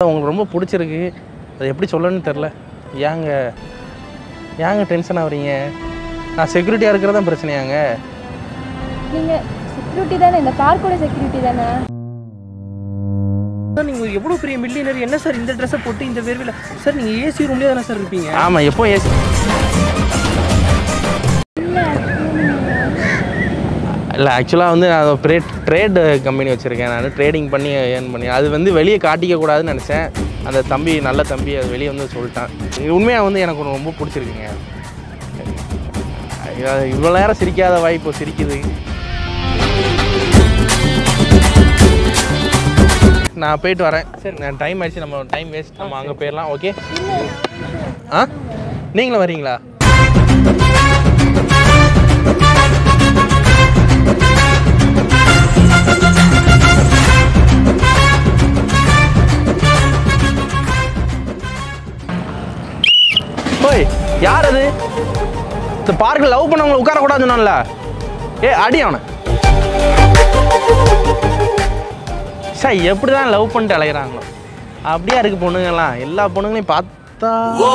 உங்களுக்கு ரொம்ப பிடிச்சிருக்கு, அது எப்படி சொல்லணும்னு தெரில. ஏங்க டென்ஷன் ஆகுறீங்க? நான் செக்யூரிட்டியாக இருக்கிறது தான் பிரச்சனையாங்க? நீங்கள் செக்யூரிட்டி தானே, இந்த பார்க்கோட செக்யூரிட்டி தானே? சார் நீங்கள் எவ்வளோ பெரிய மில்லியனர், என்ன சார் இந்த ட்ரெஸ்ஸை போட்டு இந்த வேர்வையில்? சார் நீங்கள் ஏசி ரூம்லேயே தானே சார் இருப்பீங்க? ஆமாம், எப்போ ஏசி? இல்லை, ஆக்சுவலாக வந்து நான் ட்ரேட் கம்பெனி வச்சுருக்கேன். நான் ட்ரேடிங் பண்ணி ஏர்ன் பண்ணி அது வந்து வெளியே காட்டிக்க கூடாதுன்னு நினச்சேன். அந்த தம்பி நல்ல தம்பி அது வெளியே வந்து சொல்லிட்டான். உண்மையாக வந்து எனக்கு ரொம்ப பிடிச்சிருக்குங்க. இவ்வளோ நேரம் சிரிக்காத வாய் இப்போ சிரிக்குது. நான் போயிட்டு வரேன். சரி, நான் டைம் ஆயிடுச்சு, நம்ம டைம் வேஸ்ட், நம்ம அங்கே போயிடலாம். ஓகே? நீங்களும் வரீங்களா? ஓய், யார் அது? இந்த பார்க்கில் லவ் பண்ணவங்களை உட்காரக்கூடாதுன்னு சொன்னான்ல. அடி அவனை. சார், எப்படி தான் லவ் பண்ணிட்டு அலைகிறாங்களோ அப்படியே இருக்கு பொண்ணுங்கலாம். எல்லா பொண்ணுங்களையும் பார்த்தா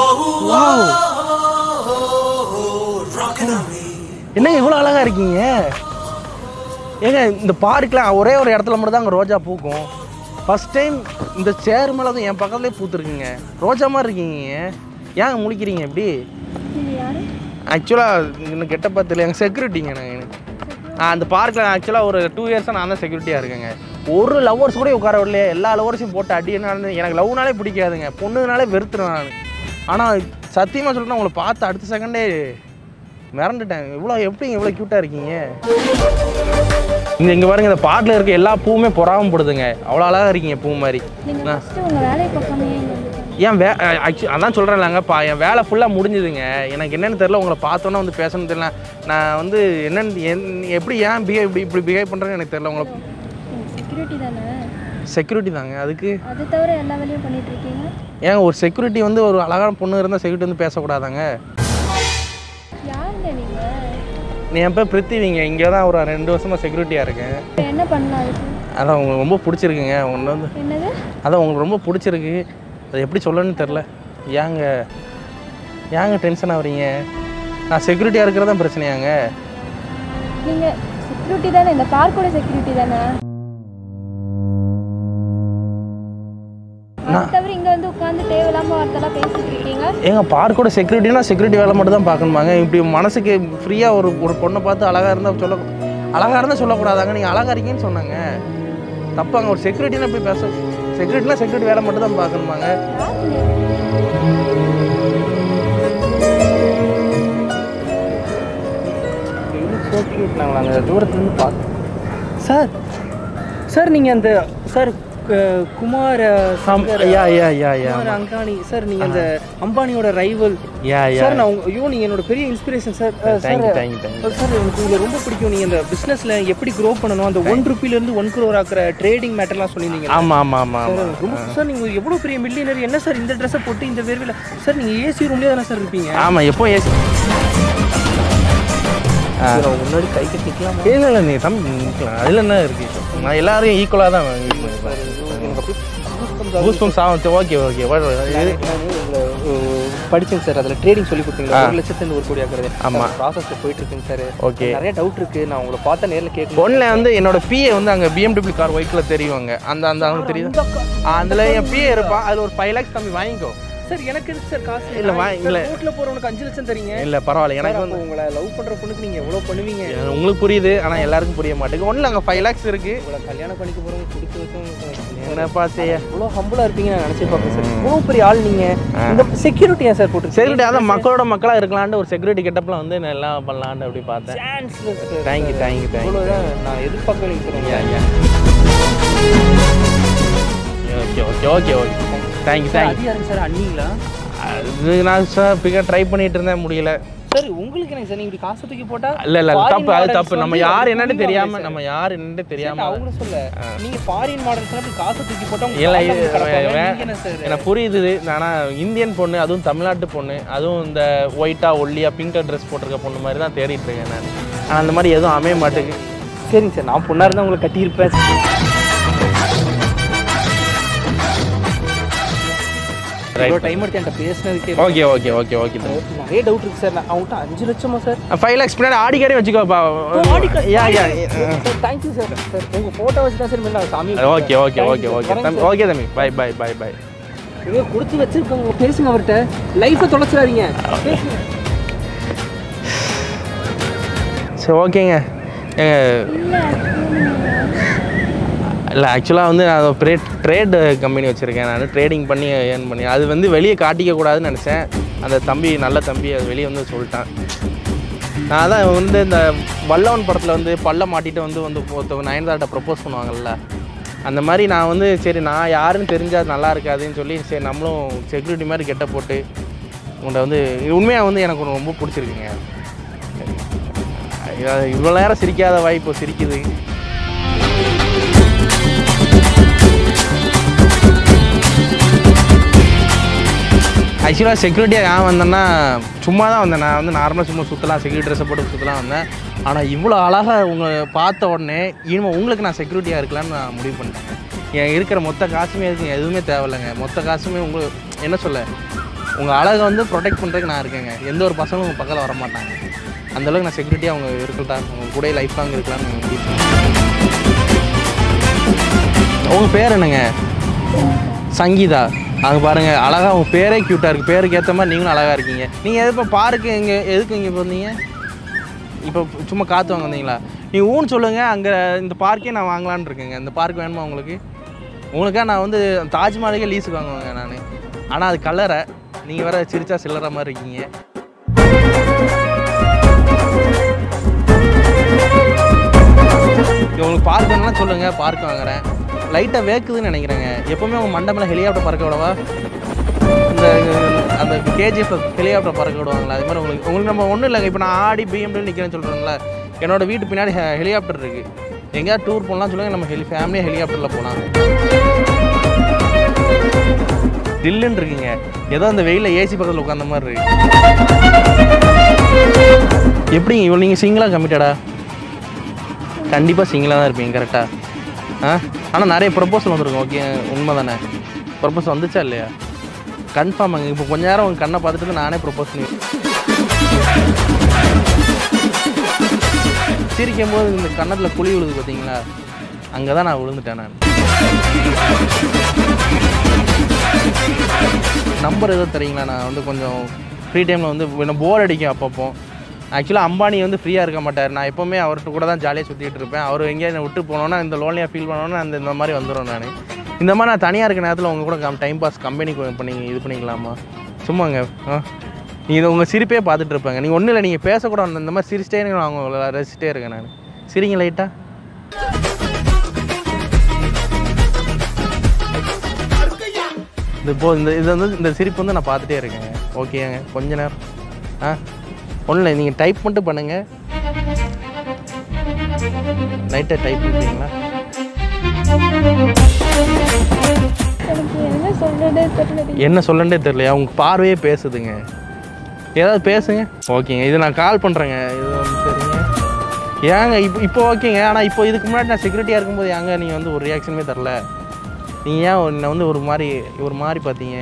என்னங்க இவ்வளோ அழகாக இருக்கீங்க? ஏங்க, இந்த பார்க்கில் ஒரே ஒரு இடத்துல மட்டும் தான் அங்கே ரோஜா பூக்கும். ஃபஸ்ட் டைம் இந்த சேர் மேலே தான் என் பக்கத்துலேயே பூத்துருக்குங்க. ரோஜா மாதிரி இருக்கீங்க. ஏங்க முழிக்கிறீங்க எப்படி? ஆக்சுவலாக இன்னும் கெட்ட பார்த்துல எங்கள் செக்யூரிட்டிங்க. நான் அந்த பார்க்கில் ஆக்சுவலாக ஒரு 2 இயர்ஸாக நான் தான் செக்யூரிட்டியாக இருக்கேங்க. ஒரு லவ்வர்ஸ் கூட உட்கார விடலையே. எல்லா லவ்வர்ஸையும் போட்டு அடி. எனக்கு லவ்னாலே பிடிக்காதுங்க, பொண்ணுனாலே வெறுத்துறேன் நான். ஆனால் சத்தியமாக சொல்லிட்டு உங்களை பார்த்து அடுத்த செகண்டே மிரண்டுட்டேன். எப்படி க்யூட்டாக இருக்கீங்க? இங்கே பாருங்க, இந்த பாட்டில் இருக்க எல்லா பூவுமே பொறாமப்படுதுங்க. அவ்வளோ அழகாக இருக்கீங்க பூ மாதிரி. ஏன் அதான் சொல்கிறேன்லங்க, என் வேலை ஃபுல்லாக முடிஞ்சுதுங்க. எனக்கு என்னென்னு தெரில, உங்களை பார்த்தோன்னே வந்து பேசணும்னு தெரியல. நான் வந்து என்னென்னு எப்படி ஏன் இப்படி பிஹேவ் பண்ணுறேன்னு எனக்கு தெரியல. உங்களை செக்யூரிட்டி தாங்க, அதுக்கு அது தவிர எல்லா வேலையும் பண்ணிட்டு இருக்கீங்க. ஏங்க ஒரு செக்யூரிட்டி வந்து ஒரு அழகான பொண்ணு இருந்தால் செக்யூரிட்டி வந்து பேசக்கூடாதாங்க? யாருங்க நீங்க? நீ என் பேர் பிருத்திவிங்க. இங்கே தான் ஒரு 2 வருஷமாக செக்யூரிட்டியாக இருக்கேன். என்ன பண்ணலாம்? அதான் உங்களுக்கு ரொம்ப பிடிச்சிருக்குங்க. ஒன்று வந்து என்னது? அதான் உங்களுக்கு ரொம்ப பிடிச்சிருக்கு, அது எப்படி சொல்லணும்னு தெரில. ஏங்க டென்ஷன் ஆகுறீங்க? நான் செக்யூரிட்டியாக இருக்கிறது தான் பிரச்சனையாங்க? நீங்கள் செக்யூரிட்டி தானே, இந்த பார்க்கோட செக்யூரிட்டி தானே? தவிர இங்கே வந்து உட்காந்து தேவையில்லாமல் வார்த்தைலாம் பேசிட்டு இருக்கீங்க. ஏங்க, பார்க்கோட செக்யூரிட்டினா செக்யூரிட்டி வேலை மட்டும் தான் பார்க்கணுமாங்க? இப்படி மனசுக்கு ஃப்ரீயாக ஒரு பொண்ணை பார்த்து அழகாக இருந்தால் சொல்லக்கூடாதாங்க? நீங்கள் அழகாக இருக்கீங்கன்னு சொன்னாங்க, தப்பாங்க. ஒரு செக்யூரிட்டினா போய் செக்யூரிட்டினா செக்யூரிட்டி வேலை மட்டும் தான் பார்க்கணுமாங்க? நாங்கள் அந்த தூரத்துலேருந்து பார்த்தோம். சார் நீங்கள் அந்த சார் குமார் அங்கானி சார், நீங்கள் அந்த அம்பானியோட ரைவல் சார். நான் நீங்கள் என்னோட பெரிய இன்ஸ்பிரேஷன் சார். சார் எனக்கு உங்களை ரொம்ப பிடிக்கும். நீங்கள் அந்த பிஸ்னஸில் எப்படி க்ரோ பண்ணணும், அந்த 1 ரூபீலேருந்து 1 crore ஆக்கிற ட்ரேடிங் மேட்டர்லாம் சொல்லியிருந்தீங்க. ஆமாம். ரொம்ப சார், நீங்கள் எவ்வளோ பெரிய மில்லியனர், என்ன சார் இந்த ட்ரெஸ்ஸை போட்டு இந்த வேர்வையில்? சார் நீங்கள் ஏசி ரூம்லேயே தானே சார் இருப்பீங்க? ஆமாம், எப்போ ஏசி? முன்னாடி கை கட்டிக்கலாம். இல்லை நீ தம்பி நிற்கலாம். அதில் என்ன இருக்குது? நான் எல்லாரையும் ஈக்குவலாக தான் படிச்சேங்க சார். அதில் ட்ரேடிங் சொல்லி கொடுத்தீங்க. 1 லட்சத்துலேருந்து 1 கோடி ஆக்குறது. ஆமாம், ப்ராசஸில் போயிட்டு இருக்குங்க சார். ஓகே, நிறைய டவுட் இருக்குது. நான் உங்களை பார்த்தா நேரில் கேட்கணும். ஒன்றில் வந்து என்னோட பிஏ வந்து அங்கே BMW கார் ஒயிட்டில் தெரியுவாங்க. அந்த தெரியுது. அதில் என் பிஏ இருப்பான். அதில் ஒரு 5 lakhs தம்பி வாங்கிக்கோ. சார் எனக்கு எதுக்கு சார் காசு? இல்லை இல்லை, ரோட்டில் போகிறவனுக்கு 5 லட்சம் தரீங்க. இல்லை பரவாயில்ல. எனக்கு வந்து உங்களை லவ் பண்ணுற பொண்ணுக்கு நீங்கள் எவ்வளோ பண்ணுவீங்க? உங்களுக்கு புரியுது, ஆனால் எல்லாருக்கும் புரிய மாட்டேங்குது. ஒன்றில் அங்கே 5 lakhs இருக்குது. உங்களை கல்யாணம் பண்ணிக்க போகிறவங்க பிடிச்சி வச்சு என்னப்பா செய்ய? இவ்வளோ ஹம்பிளாக இருப்பீங்க நான் நினச்சி பார்ப்பேன் சார். இவ்வளோ பெரிய ஆள் நீங்கள். இந்த செக்யூரிட்டியா சார் போட்டு? செக்யூரிட்டி அதான் மக்களோட மக்களாக இருக்கலான்ட்டு ஒரு செக்யூரிட்டி கெட்டப்பில் வந்து நான் எல்லாம் பண்ணலான்னு அப்படி பார்த்தேன். தேங்க்யூ. நான் எதிர்பார்க்கலைங்க சார். Okay thank you. சார் அண்ணிங்களா? அது நான் சார் ட்ரை பண்ணிட்டு இருந்தேன், முடியல. சார் உங்களுக்கு எனக்கு சார், நீங்கள் இப்படி காசு தூக்கி போட்டா இல்லை தப்பு, அது தப்பு. நம்ம யார் என்னன்னு தெரியாம அவங்க சொல்ல நீங்கள் ஃபாரின் மாடல்ஸ்லாம் இப்படி காசு தூக்கி போட்டால் இல்லை எனக்கு புரியுது. ஆனால் இந்தியன் பொண்ணு, அதுவும் தமிழ்நாட்டு பொண்ணு, அதுவும் இந்த ஒயிட்டாக ஒல்லியாக பிங்க் ட்ரெஸ் போட்டிருக்க பொண்ணு மாதிரி தான் தேடிட்டு இருக்கேன் நான். ஆனால் அந்த மாதிரி எதுவும் அமைய மாட்டேங்குது. சரிங்க சார், நான் பொண்ணாக இருந்தால் உங்களை கட்டியிருப்பேன். இவ்வளோ டைம் எடுத்து என்கிட்ட பேசினதுக்கே ஓகே ஓகே ஓகே ஓகே நிறைய டவுட் இருக்குது சார். நான் அவங்ககிட்ட 5 லட்சமா சார்? 5 lakhs பின்னாடி ஆடி கார்டே வச்சுக்கோப்பா. Sir thank you sir. சார் உங்கள் ஃபோட்டோ வச்சு தான் சார் நான் சாமி. ஓகே ஓகே ஓகே ஓகே தம்பி. ஓகே தம்பி. Bye bye bye bye. இங்கே கொடுத்து வச்சுருக்கோங்க, பேசுங்க அவர்கிட்ட. லைஃப்பை தொலைச்சிடாதீங்க. சரி ஓகேங்க. இல்லை ஆக்சுவலாக வந்து நான் ட்ரேடு கம்பெனி வச்சுருக்கேன். நான் ட்ரேடிங் பண்ணி ஏர்ன் பண்ணி அது வந்து வெளியே காட்டிக்கக்கூடாதுன்னு நினச்சேன். அந்த தம்பி நல்ல தம்பி அது வெளியே வந்து சொல்லிட்டான். நான் தான் வந்து இந்த வல்லவன் படத்தில் வந்து பல்ல மாட்டிட்டு வந்து ஒருத்தவங்க நயன்தார்ட்ட ப்ரப்போஸ் பண்ணுவாங்கல்ல, அந்த மாதிரி நான் வந்து சரி நான் யாருன்னு தெரிஞ்சால் நல்லா இருக்காதுன்னு சொல்லி சரி நம்மளும் செக்யூரிட்டி மாதிரி கெட்ட போட்டு உங்கள்கிட்ட வந்து உண்மையாக வந்து எனக்கு ரொம்ப பிடிச்சிருக்குங்க. இவ்வளோ நேரம் சிரிக்காத வாய் இப்போ சிரிக்குது. ஆக்சுவலாக செக்யூரிட்டியாக ஏன் வந்தேன்னா சும்மா தான் வந்தேன். நான் வந்து நார்மலாக சும்மா சுற்றலாம், செக்யூரிட்டி ட்ரெஸ்ஸை போட்டு சுற்றலாம் வந்தேன். ஆனால் இவ்வளோ அழகாக பார்த்த உடனே இனிமேல் உங்களுக்கு நான் செக்யூரிட்டியாக இருக்கலான்னு நான் முடிவு பண்ணிட்டேங்க. என் இருக்கிற மொத்த காசுமே எதுவுமே தேவையில்லைங்க. மொத்த காசுமே உங்களுக்கு என்ன சொல்ல, உங்கள் அழகை வந்து ப்ரொடெக்ட் பண்ணுறதுக்கு நான் இருக்கேங்க. எந்த ஒரு பசங்களும் உங்கள் பக்கத்தில் வர மாட்டாங்க. அந்தளவுக்கு நான் செக்யூரிட்டியாக அவங்க இருக்கட்டா, உங்கள் கூட லைஃப் லாங் இருக்கலாம்னு முடிவு பண்ணேன். உங்கள் பேர் என்னங்க? சங்கீதா. அங்கே பாருங்கள் அழகாக உங்கள் பேரே க்யூட்டாக இருக்குது. பேருக்கு ஏற்ற மாதிரி நீங்களும் அழகாக இருக்கீங்க. நீங்கள் எது இப்போ பார்க்கு எதுக்கு இங்கே போனீங்க? இப்போ சும்மா காற்று வாங்க வந்தீங்களா? நீங்கள் ஊன்னு சொல்லுங்கள். அங்கே இந்த பார்க்கே நான் வாங்கலான்னு இருக்கேங்க. இந்த பார்க் வேணுமா உங்களுக்காக நான் வந்து தாஜ்மஹாலுக்கே லீஸுக்கு வாங்குவேங்க நான். ஆனால் அது கலரை நீங்கள் வேறு சிரிச்சா சில்லற மாதிரி இருக்கீங்க. உங்களுக்கு பார்க் வேணும்னா சொல்லுங்கள், பார்க் வாங்குறேன். லைட்டாக வேக்குதுன்னு நினைக்கிறேங்க. எப்போவுமே உங்கள் மண்டபத்தில் ஹெலிகாப்டர் பறக்க விடவா? அந்த கேஜிஎஃப் ஹெலிகாப்டர் பறக்க விடுவாங்களா? அது மாதிரி உங்களுக்கு நம்ம ஒன்றும் இல்லைங்க. இப்போ நான் ஆடி பிஎம்டபிள்யூ நிற்கிறேன்னு சொல்கிறேங்களா, என்னோடய வீட்டு பின்னாடி ஹெலிகாப்டர் இருக்குது. எங்கேயாவது டூர் போகலாம் சொல்லுங்கள், நம்ம ஃபேமிலியாக ஹெலிகாப்டரில் போகலாம். தில்லுன்னு இருக்குங்க. ஏதோ அந்த வெயிலில் ஏசி பக்கத்தில் உட்காந்த மாதிரி இருக்கு. எப்படிங்க இவ்வளோ நீங்கள் சிங்கிளாக கமிட்டடா? கண்டிப்பாக சிங்கிளாக தான் இருப்பீங்க கரெக்டாக. ஆனால் நிறைய ப்ரப்போசல் வந்துருக்கும். ஓகே உண்மை தானே? ப்ரப்போசல் வந்துச்சா இல்லையா? கன்ஃபார்மாங்க. இப்போ கொஞ்ச நேரம் உங்கள் கண்ணை பார்த்துட்டு நானே ப்ரப்போஸ் பண்ணி சிரிக்கும் போது இந்த கன்னத்தில் குழி விழுது பார்த்தீங்களா? அங்கே தான் நான் விழுந்துட்டேன். நான் நம்பர் எதுவும் தெரியுங்களா? நான் வந்து கொஞ்சம் ஃப்ரீ டைமில் வந்து இன்னும் போர் அடிக்கும் அப்பப்போ. ஆக்சுவலாக அம்பானி வந்து ஃப்ரீயாக இருக்க மாட்டார். நான் எப்போவுமே அவர்கிட்ட கூட தான் ஜாலியாக சுற்றிட்டு இருப்பேன். அவர் எங்கேயா என்னை விட்டு போனோன்னா இந்த லோன்லியாக ஃபீல் பண்ணோன்னா இந்த மாதிரி வந்துடும். நான் இந்த மாதிரி நான் தனியாக இருக்க நேரத்தில் உங்கள் கூட டைம் பாஸ் கம்பெனிக்கு பண்ணி இது பண்ணிக்கலாமா? சும்மாங்க. நீங்கள் உங்கள் சிரிப்பே பார்த்துட்டு இருப்பாங்க. நீங்கள் ஒன்றும் இல்லை, நீங்கள் பேசக்கூட இந்த மாதிரி சிரிச்சிட்டே இருங்க. அவங்க ரசிச்சிட்டே இருக்கேன் நான். சிரிங்க லைட்டாக. இப்போ இது வந்து இந்த சிரிப்பு வந்து நான் பார்த்துட்டே இருக்கேங்க. ஓகேங்க கொஞ்ச நேரம் ஒன்றும் இல்லை, நீங்கள் டைப் மட்டும் பண்ணுங்கள். லைட்டாக டைப் பண்ணுறீங்களா? என்ன சொல்லண்டே தெரியலையா? உங்கள் பார்வையே பேசுதுங்க. ஏதாவது பேசுங்க. ஓகேங்க இது நான் கால் பண்ணுறேங்க. இது வந்து சரிங்க. ஏங்க இப்போ ஓகேங்க. ஆனால் இப்போ இதுக்கு முன்னாடி நான் செக்யூரிட்டியாக இருக்கும்போது ஏங்க நீங்கள் வந்து ஒரு ரியாக்ஷனுமே தரல? நீங்கள் ஏன் என்னை வந்து ஒரு மாதிரி பார்த்தீங்க?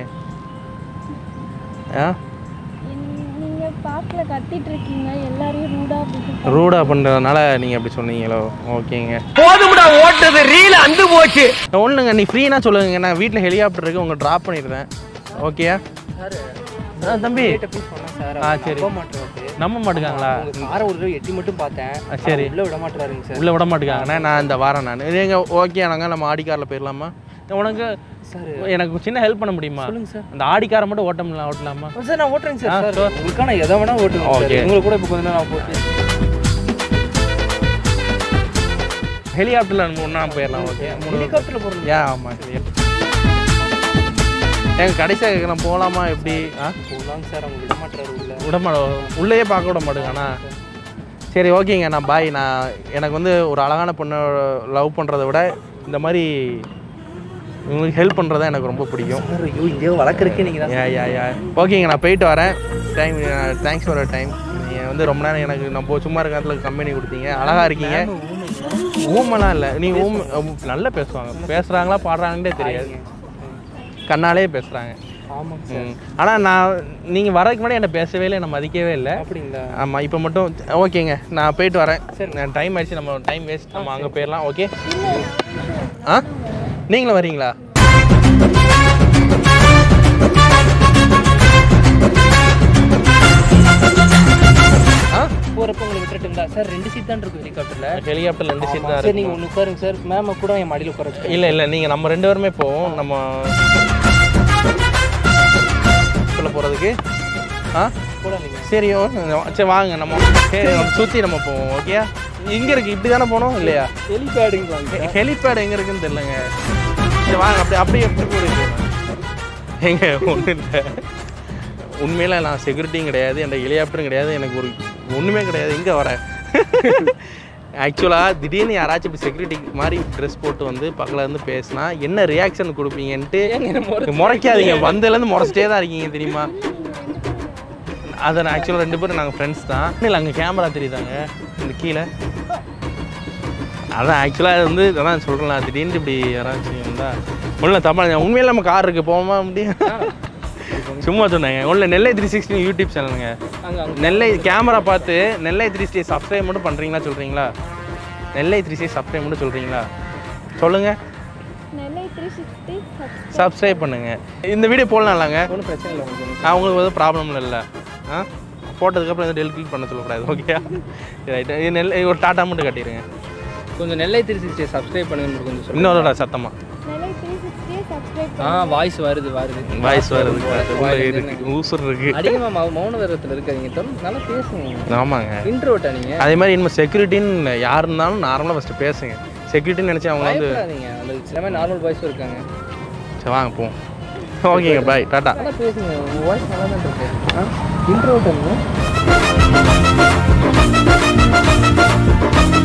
ரூடா பண்ணுறதுனால நீங்கள் அப்படி சொன்னீங்களோ? ஓகேங்க போதும்டா, ஓட்டது ரீல் அந்து போச்சு. ஒன்றுங்க நீ ஃப்ரீனா சொல்லுங்க. நான் வீட்டில் ஹெலிகாப்டர் இருக்கு, உங்களை ட்ராப் பண்ணிடுறேன். ஓகேயா தம்பி? சரி நம்ப மாட்டேங்காங்களா? ஒரு எட்டி மட்டும் பார்த்தேன். சரி உள்ள விட மாட்டேறாருங்க சார். உள்ள விட மாட்டேங்காங்கண்ணா. நான் இந்த வாரம் நான் எங்க ஓகே நாங்கள் நம்ம ஆடி காரில் போயிடலாமா? உனக்கு எனக்கு சின்ன ஹெல்ப் பண்ண முடியுமா? சொல்லுங்க சார். அந்த ஆடி காரை மட்டும் ஓட்டலாமா? சார் நான் ஓட்டுறேங்க சார். உங்களுக்கான எதை வேணா ஓட்டுங்க. ஓகே உங்களுக்கு கூட இப்போ கொஞ்ச நேரம் போட்டு ஹெலிகாப்டரில் ஒன்றா போயிடலாம். ஓகே ஹெலிகாப்டரில் போகிறோம். ஆமாம் சரி. எங்கள் கடைசியாக நான் போகலாமா? எப்படி போகலாங்க சார். அவங்க விட மாட்டாரு. உள்ளேயே பார்க்க விட மாட்டேங்கண்ணா. சரி ஓகேங்க நான் பாய். நான் எனக்கு வந்து ஒரு அழகான பொண்ணை லவ் பண்ணுறதை விட இந்த மாதிரி உங்களுக்கு ஹெல்ப் பண்ணுறதா எனக்கு ரொம்ப பிடிக்கும். இங்கே வளர்க்குறதுக்கு நீங்கள் ஓகேங்க நான் போயிட்டு வரேன். Thanks for time. நீங்கள் வந்து ரொம்ப நேரம் எனக்கு நம்ம சும்மா இருக்கிறதுல கம்பெனி கொடுத்தீங்க. அழகாக இருக்கீங்க. ஊமெல்லாம் இல்லை. நீங்கள் நல்லா பேசுவாங்க. பேசுகிறாங்களா பாடுறாங்கன்னே தெரியாது. கண்ணாலே பேசுகிறாங்க. ஆமாம் சார். ஆனால் நான் நீங்கள் வரதுக்கு முன்னாடி என்ன பேசவே இல்லை, என்ன மதிக்கவே இல்லை. அப்படிங்களா? ஆமாம், இப்போ மட்டும் ஓகேங்க, நான் போயிட்டு வரேன். சரி, நான் டைம் ஆயிடுச்சு, நம்ம டைம் வேஸ்ட், நம்ம அங்கே போயிடலாம். ஓகே. ஆ, நீங்களும் வரீங்களா? போகிறப்ப உங்களை விட்டுட்டுங்களா சார்? 2 சீட் தான் இருக்குது ஹெலிகாப்டரில் 2 சீட் தான் சார். நீங்கள் ஒன்று உட்காருங்க சார், மேம் கூட என் மடியில் உட்கார வச்சு. இல்லை இல்லை, நீங்கள் நம்ம 2 பேருமே போவோம். நம்ம போகிறதுக்கு போடாதீங்க. சரி சரி வாங்க, நம்ம சுற்றி நம்ம போவோம். ஓகே, இங்கே இருக்குது, இப்படி தானே போகணும் இல்லையா? ஹெலிபேட் எங்கே இருக்குன்னு தெரியலங்க. சரி வாங்க, அப்படியே எப்படி போயிருக்கு எங்க? ஒன்றும் இல்லை, உண்மையில நான் செக்யூரிட்டியும் கிடையாது, என் ஹெலிகாப்டரும் கிடையாது, எனக்கு ஒரு ஒன்றுமே கிடையாது. இங்கே வரேன் ஆக்சுவலாக திடீர்னு யாராச்சும் இப்போ செக்யூரிட்டி மாதிரி ட்ரெஸ் போட்டு வந்து பக்கத்தில் இருந்து பேசினா என்ன ரியாக்ஷன் கொடுப்பீங்கன்ட்டு முறைக்காதீங்க. வந்ததுலேருந்து முறைச்சிட்டே தான் இருக்கீங்க தெரியுமா? அதை நான் ஆக்சுவலாக 2 பேரும் நாங்கள் ஃப்ரெண்ட்ஸ் தான். இல்லை அங்கே கேமரா தெரியுதாங்க இந்த கீழே. அதான் ஆக்சுவலாக அது வந்து அதான் சொல்கிறேன், திடீர்னு இப்படி யாராச்சும் இருந்தால் ஒன்றும் தமிழ் உண்மையில நம்ம கார் இருக்குது போமா முடியும் சும்மா சொன்னாங்க. ஒன்றும் நெல்லை 360 யூடியூப் சேனலுங்க. நெல்லை கேமரா பார்த்து நெல்லை 360 சப்ஸ்கிரைப் மட்டும் பண்ணுறீங்களா சொல்கிறீங்களா? நெல்லை 360 சப்ஸ்கிரைப் மட்டும் சொல்கிறீங்களா? சொல்லுங்கள். நெல்லை 360 சப்ஸ்கிரைப் பண்ணுங்கள். இந்த வீடியோ போடலாம்லாங்க, ஒன்றும் பிரச்சனை இல்லை. உங்களுக்கு எதுவும் ப்ராப்ளம் இல்லை. போட்டதுக்கப்புறம் எதுவும் டெலிட் பண்ண சொல்லக்கூடாது. Okay right. நெல்லை ஒரு டாட்டா மட்டும் கட்டிடுங்க. கொஞ்சம் நெல்லை 360 சப்ஸ்கிரைப் பண்ணுங்க கொஞ்சம் சொல்லுங்கள். இன்னொரு சத்தமாக. நெல்லை 360 சப்ஸ்கிரைப் வாய்ஸ் வருது வாய்ஸ் வருது, ஊசர் இருக்கு. அதிகமாக மௌன விரதத்தில் இருக்காதீங்க, நல்லா பேசுங்க. ஆமாங்க, இன்ட்ரோட்டா நீங்கள்? அதே மாதிரி இனிமேல் செக்யூரிட்டின்னு யார் இருந்தாலும் நார்மலாக ஃபஸ்ட்டு பேசுங்க. செக்யூரிட்டின்னு நினச்சி அவங்க வந்து அந்த சில மாதிரி நார்மல் வாய்ஸும் இருக்காங்க. சரி வாங்க போவோம். ஓகேங்க, பாய், டாட்டா. நல்லா பேசுங்க, உங்கள் வாய்ஸ் நல்லா தான் இருக்கு. இன்ட்ரோட்டா